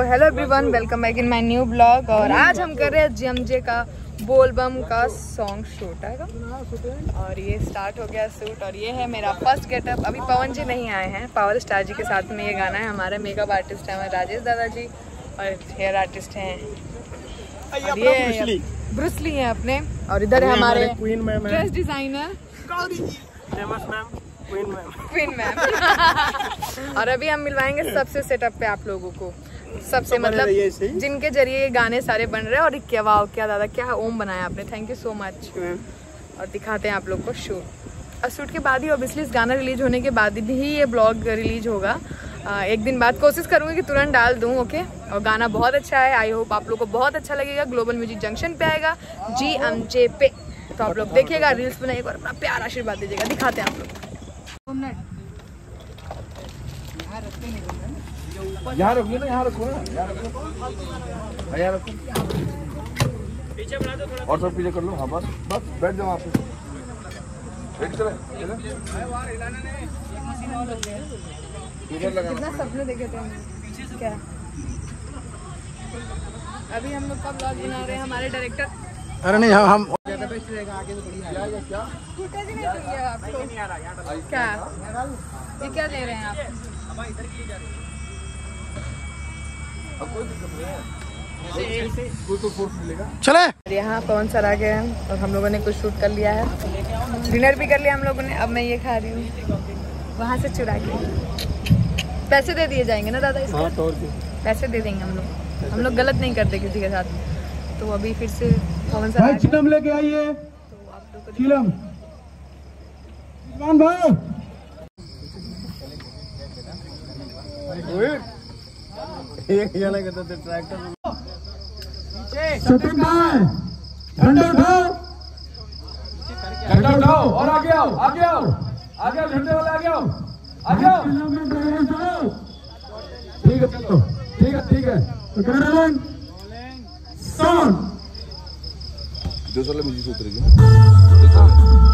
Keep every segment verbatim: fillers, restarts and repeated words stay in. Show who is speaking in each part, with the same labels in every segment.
Speaker 1: Hello everyone, welcome back in my new blog. और आज हम कर रहे हैं जेएमजे का बोलबम का सॉन्ग शूट है और ये स्टार्ट हो गया शूट। और ये है मेरा फर्स्ट गेटअप। अभी पवन जी नहीं आए हैं, पावर स्टार जी के साथ में ये गाना है। हमारे मेकअप आर्टिस्ट हैं राजेश दादा जी और हेयर आर्टिस्ट हैं और ये ब्रूस ली हैं अपने। और इधर है हमारे ड्रेस डिजाइनर क्वीन मैम। और अभी हम मिलवाएंगे सबसे सेटअप पे आप लोगों को, सबसे तो मतलब जिनके जरिए ये गाने सारे बन रहे हैं। और क्या वाह, क्या दादा, क्या ओम बनाया आपने, थैंक यू सो मच। और दिखाते हैं आप लोग को शूट। और शूट के बाद ही ऑब्वियसली इस गाना रिलीज होने के बाद भी ये ब्लॉग रिलीज होगा। आ, एक दिन बाद कोशिश करूंगी कि तुरंत डाल दूं। ओके, और गाना बहुत अच्छा है, आई होप आप लोग को बहुत अच्छा लगेगा। ग्लोबल म्यूजिक जंक्शन पे आएगा जेएमजे पे, तो आप लोग देखिएगा, रील्स बनाइएगा और अपना प्यार आशीर्वाद दीजिएगा। दिखाते हैं आप लोग।
Speaker 2: यहाँ रखो ना, यहाँ रखो ना, यहाँ रखो, यहाँ रखो, पीछे बढ़ा दो थोड़ा और सब पीछे कर लो। हाँ बस बस बैठ जाओ, आप बैठ चले
Speaker 1: कितना सपने देखे थे क्या। अभी हम लोग का ब्लॉग बना रहे हैं हमारे डायरेक्टर।
Speaker 3: अरे नहीं, हम हम
Speaker 1: फुटेज ही नहीं चाहिए आपको क्या? ये क्या ले रहे हैं आप?
Speaker 3: चले।
Speaker 1: यहाँ पवन सर आ गए हैं और हम लोगों ने कुछ शूट कर लिया है, डिनर भी कर लिया हम लोगों ने। अब मैं ये खा रही हूँ वहाँ से चुरा के। पैसे दे दिए जाएंगे ना दादा इसके? हाँ, तो पैसे दे देंगे हम लोग। हम लोग गलत नहीं करते किसी के साथ। तो अभी फिर से पवन सर
Speaker 3: भाई चिलम लेके आइए।
Speaker 1: तो आप लोग
Speaker 3: चिलम भाई एक जना कहता था ट्रैक्टर सचिन भाई झंडा उठाओ,
Speaker 2: झंडा उठाओ और आगे आओ, आगे आओ, आगे आओ, झंडे वाले आगे आओ, आगे आओ।
Speaker 3: ठीक है, चलो ठीक है, ठीक है। तो कैमरामैन साउंड
Speaker 2: दो साल म्यूजिक उतरेगी ना।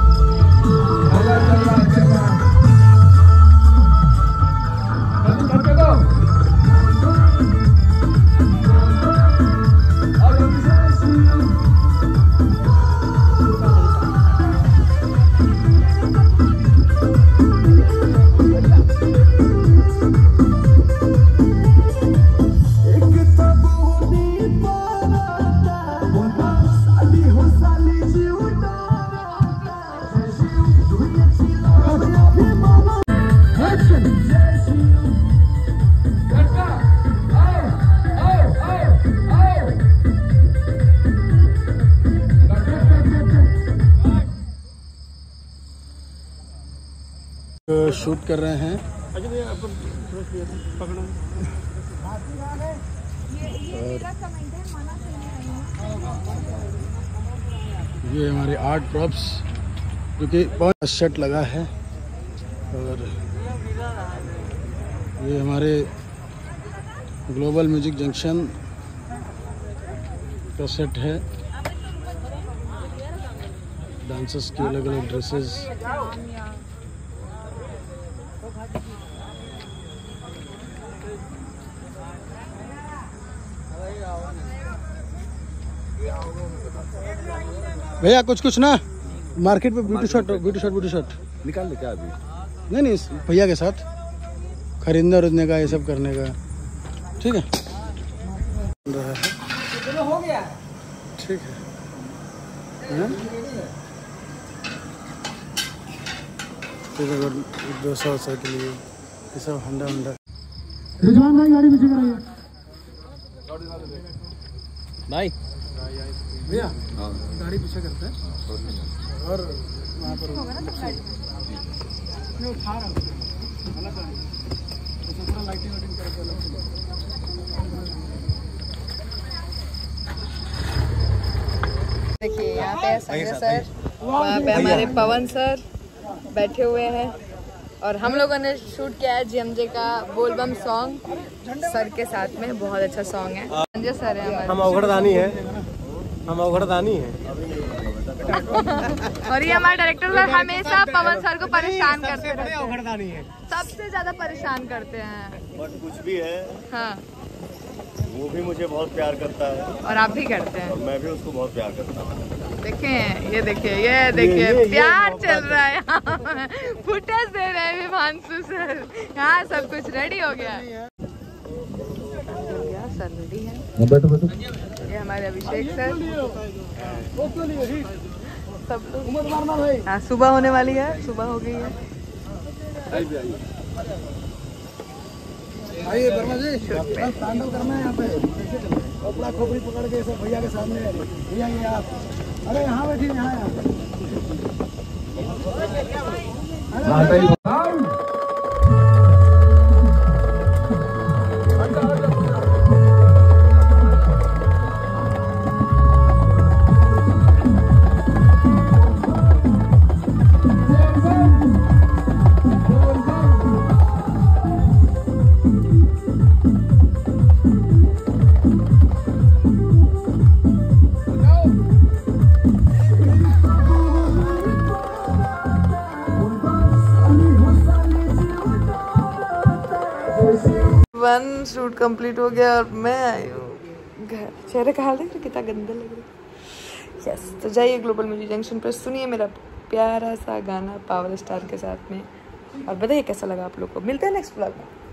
Speaker 3: शूट कर रहे हैं। ये हमारे आर्ट प्रॉप्स जो कि बहुत सेट लगा है। और ये हमारे ग्लोबल म्यूजिक जंक्शन का सेट है। डांसर्स की अलग अलग ड्रेसेस। भैया कुछ कुछ ना मार्केट में beauty shot beauty shot beauty shot
Speaker 2: निकाल ले क्या अभी?
Speaker 3: नहीं नहीं, भैया के साथ खरीदने उरीदने का, ये सब करने का। ठीक है, रहा है हो गया। ठीक है, डोसा वोसा के लिए ये सब हंडा हंडा। रिजवान भाई गाड़ी पीछे कराइए
Speaker 2: भाई।
Speaker 3: भैया गाड़ी पीछे करते हैं और वहाँ पर मैं उठा रहा हूँ पूरा लाइटिंग वाइटिंग करके।
Speaker 1: देखिए यहाँ पे संजय सर, वहाँ पे हमारे पवन सर बैठे हुए हैं। और हम लोगों ने शूट किया है जेएमजे का बोलबम सॉन्ग सर के साथ में। बहुत अच्छा सॉन्ग है। संजय सर है हमारे।
Speaker 3: हम अवघड़दानी है, हम अवघड़दानी है।
Speaker 1: और ये हमारे डायरेक्टर सर हमेशा पवन सर को परेशान करते रहते हैं, सबसे ज्यादा परेशान करते हैं।
Speaker 2: बट कुछ भी है,
Speaker 1: हाँ
Speaker 4: वो भी मुझे बहुत प्यार करता है
Speaker 1: और आप भी करते हैं
Speaker 4: और मैं भी उसको बहुत प्यार करता हूँ।
Speaker 1: देखें, ये देखिए, ये देखिए, प्यार चल रहा है यहाँ। फुटेज दे रहे हैं विभांशु सर। यहाँ सब कुछ रेडी हो गया है। सर रेडी है।
Speaker 2: बैठो बैठो।
Speaker 1: ये हमारे अभिषेक सर सब लोग। हाँ, सुबह होने वाली है, सुबह हो गई है।
Speaker 3: आइए वर्मा जी, तांडव करना है यहाँ पे। कपड़ा खोपड़ी पकड़ के सब भैया के सामने। भैया ये आप, अरे यहाँ बैठिए, यहाँ
Speaker 1: वन शूट कंप्लीट हो गया और मैं आई हूँ घर। चेहरे का हाल देख रहे कितना गंदा लग रहा है। यस, तो जाइए ग्लोबल म्यूजिक जंक्शन पर, सुनिए मेरा प्यारा सा गाना पावर स्टार के साथ में और बताइए कैसा लगा आप लोग को। मिलते हैं नेक्स्ट व्लॉग में।